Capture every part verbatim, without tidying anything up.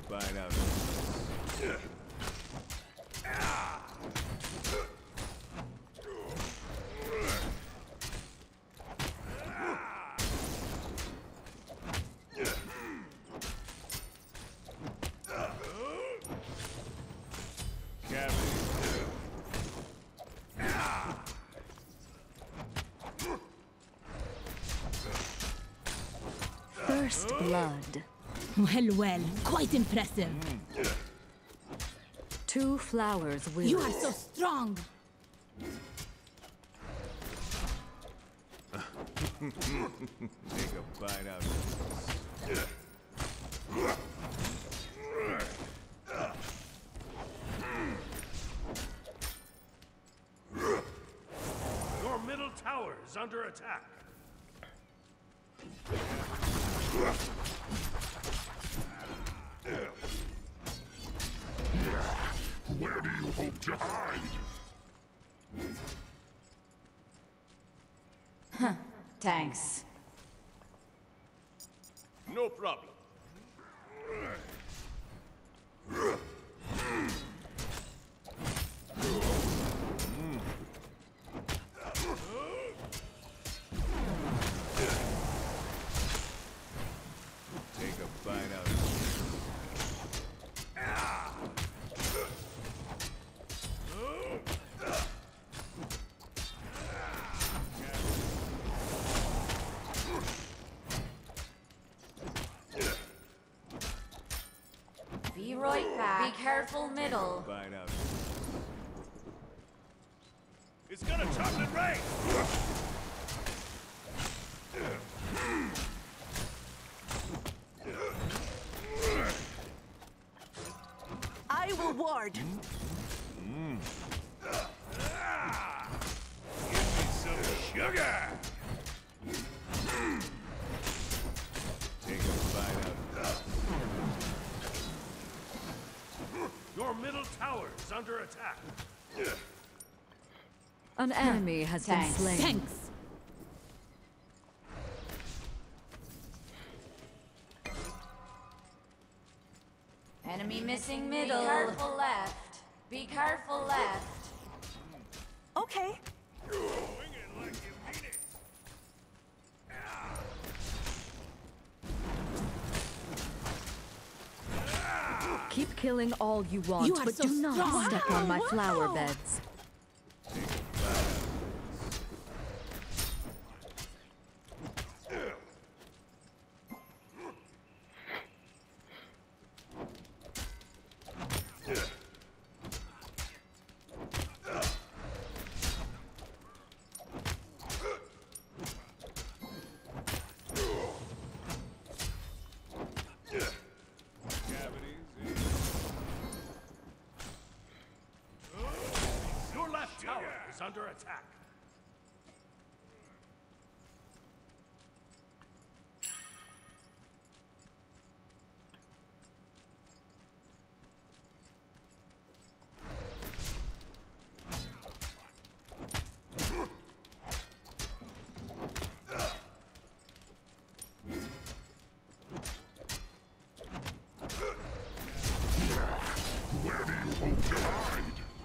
bite out of this. First blood. Well, well, quite impressive. Two flowers will. You are so strong. Take a bite out of this. Your middle tower is under attack. Where do you hope to hide? Huh. Thanks. No problem. Take a bite out of this. Be right back. Be careful, middle. Bite out. It's gonna chocolate rain. I will ward. Mm. Ah, give me some sugar. Take a bite out of this. Your middle tower is under attack. An enemy has Thanks. been slain. Thanks. Enemy missing middle. Be careful left. Be careful left. Okay. Swing it like you mean it. Keep killing all you want, You are but so do not strong. step on my Wow, flower wow. beds. Your left tower is under attack. Where do you hope to hide?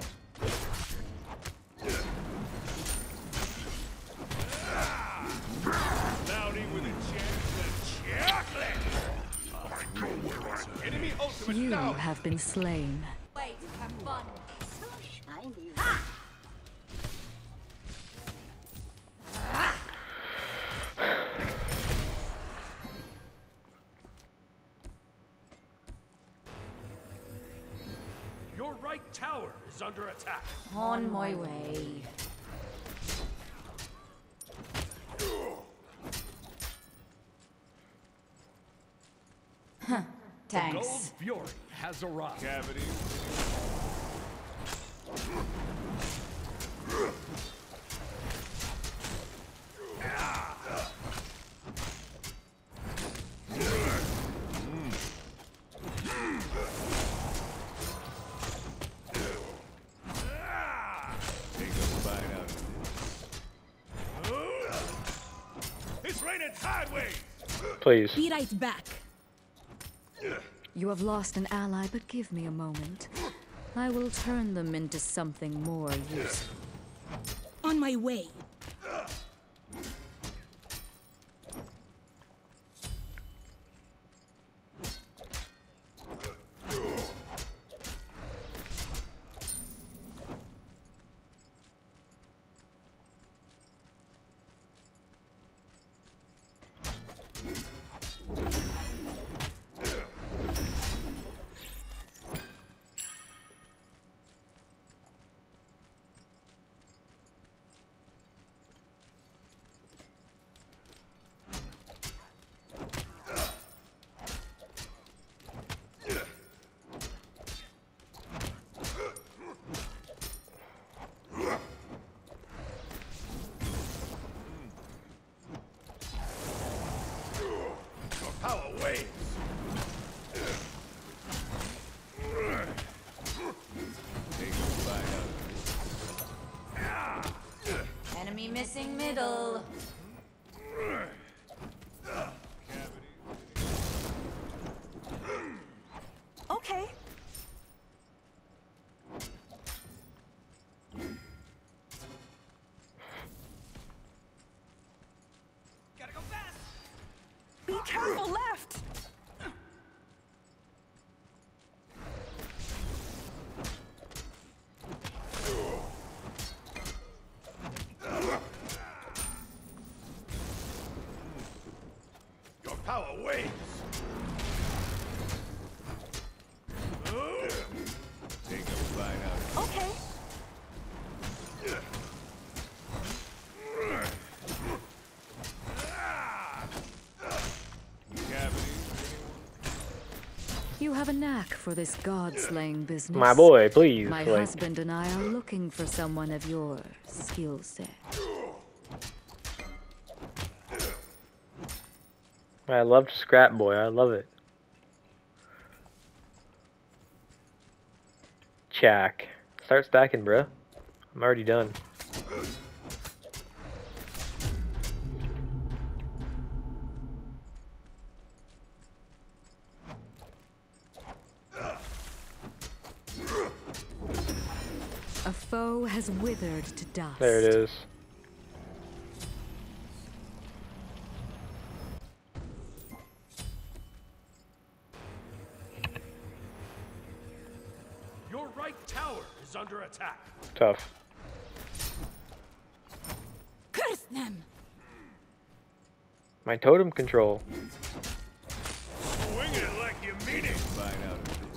Cloudy with a chance of chocolate. I know where I am. Enemy ultimate You down. have been slain. Wait, have fun. So shiny. Your right tower is under attack. On my way. Huh. Gold Thanks. Fury has arrived. Cavity. Take a bite out of this. It's raining sideways. Please. Be right back. You have lost an ally, but give me a moment. I will turn them into something more useful. On my way. Power waves. Take a bite out of this. Enemy missing middle. Okay. Gotta go fast. Be careful left. Your power waves. Take a bite out of Okay. this. Cavities. You have a knack for this god-slaying business. My boy, please. My like, husband and I are looking for someone of your skill set. I loved Scrap Boy. I love it. Chack. Start stacking, bruh. I'm already done. A foe has withered to dust. There it is. Your right tower is under attack. Tough. Curse them! My totem control. Swing it like you mean it. Bite out of this.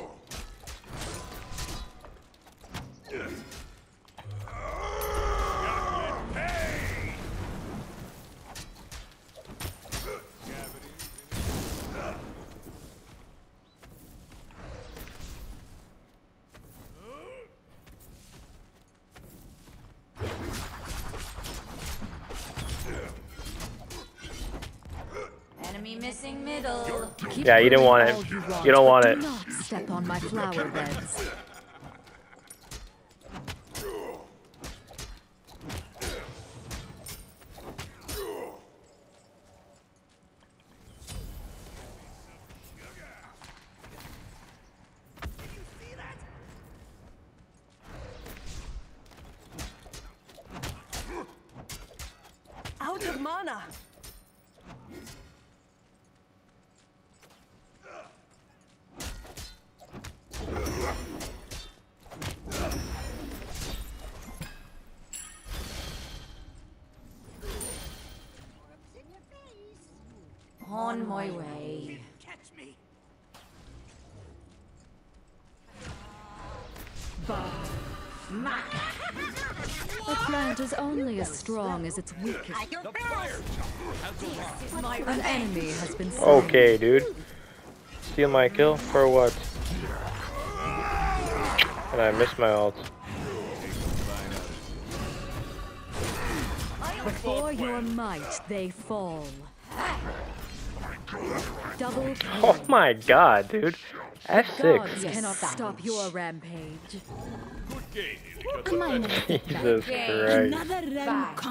Chocolate pain. Enemy missing middle. Keep Yeah, you didn't want it. all You, want, You don't but want do it. not step on my flower beds. Out of mana. On my way. Catch me. A plant is only as strong as its weakest. The fire tower has arrived. An enemy has been slain. Okay, dude. Steal my kill for what? And I missed my ult. Before your might, they fall. Double kill. Oh my god, dude. F six. Gods cannot stop your rampage. Good game. A minor Jesus setback. Christ. Another realm